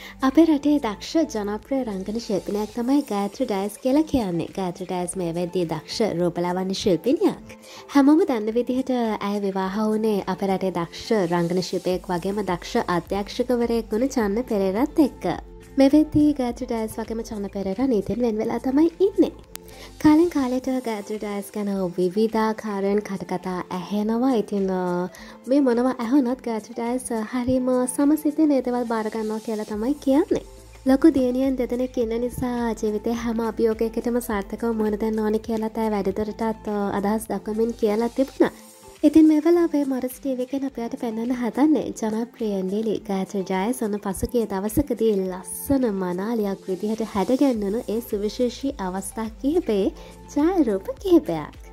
අපේ රටේ දක්ෂ ජනප්‍රිය රංගන ශිල්පිනියක් තමයි ගායත්‍රි ඩයස් කියලා කියන්නේ. ගායත්‍රි ඩයස් මේ වෙද්දී දක්ෂ රූපලාවන්‍ය ශිල්පිනියක්. හැමෝම දන්න විදිහට ඇය විවාහ වුණේ අපේ රටේ දක්ෂ රංගන ශිල්පියෙක් වගේම දක්ෂ අධ්‍යක්ෂකවරයෙක් වුණ චන්න පෙරේරාත් එක්ක. මේ වෙද්දී ගායත්‍රි ඩයස් වගේම චන්න පෙරේරා නීතියෙන් වෙන් වෙලා තමයි ඉන්නේ. කාලෙන් කාලෙට ගායත්‍රි ඩයස් ගැන විවිධාකාරයෙන් කටකතා ඇහෙනවා. ඉතින් මේ මොනවා ඇහුණත් ගායත්‍රි ඩයස් හරිම සමසිතින් ඒ දේවල් බාර ගන්නවා කියලා තමයි කියන්නේ. ලොකු දියණියන් දෙදෙනෙක් ඉන්න නිසා ජීවිතේ හැම අභියෝගයකටම සාර්ථකව මුහුණ දෙන්න ඕනේ කියලා තමයි වැඩිදුරටත් අදහස් දක්වමින් කියලා තිබුණා. ඉතින් මේ වෙලාවේ මොරස් ටීවී එකෙන් අපිට පෙන්වන්න හදන්නේ ජනප්‍රිය නිලි ගායත්‍රි ඩයස් ඔන්න පසුගිය දවසකදී ලස්සන මනාලියක් විදිහට හැඩගැන්වුණු ඒ සුවිශේෂී අවස්ථා කිහිපයේ ඡායාරූප කිහිපයක්.